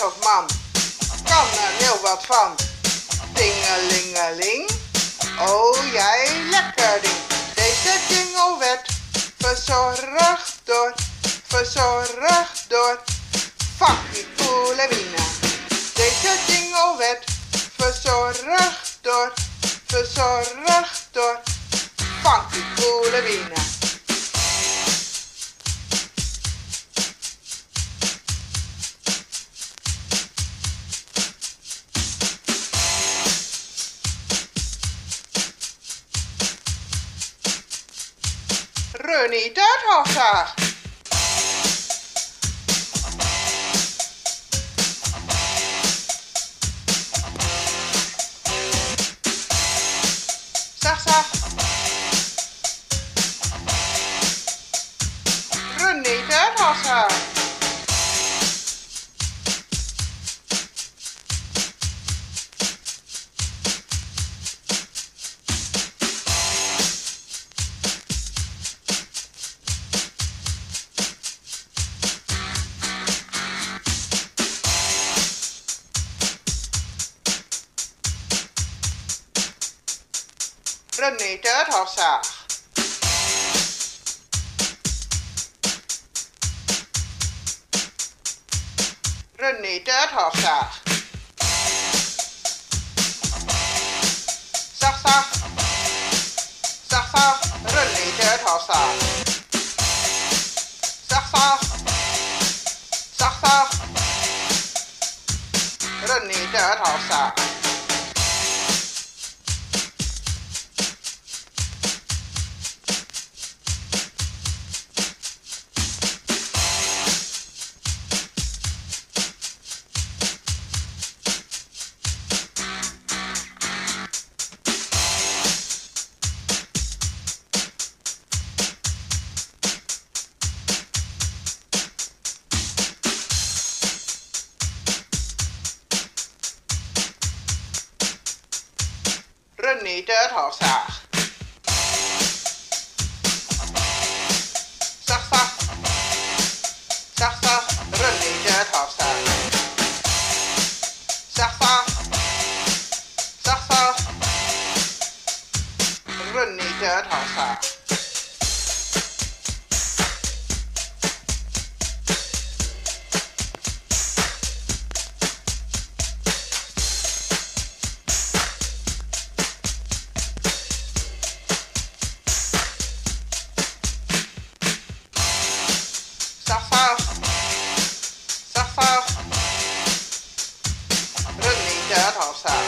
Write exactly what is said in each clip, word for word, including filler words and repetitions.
of man kan er heel wat van. Tingelingeling, oh jij lekker ding. Deze jingle werd verzorgd door, verzorgd door Funky Coolewina. Deze jingle werd verzorgd door, verzorgd door Funky Coolewina. Runnie Duithofzaag. Zaag, zaag. Runnie Duithofzaag. Runnie Duithofzaag. Runnie Duithofzaag. Zaag, zaag. Zaag, zaag. Runnie Duithofzaag. Zaag, zaag. Zaag, zaag. Runnie Duithofzaag. Runnie Duithofzaag. Zaag, zaag. Zaag, zaag. Runnie Duithofzaag. Zaag, zaag. Zaag, zaag. Runnie Duithofzaag. Zaag, zaag. Zaag, zaag. Runnie Duithofzaag.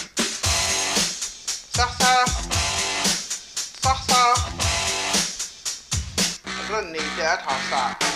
Zaag, zaag. Zaag, zaag. Runnie Duithofzaag.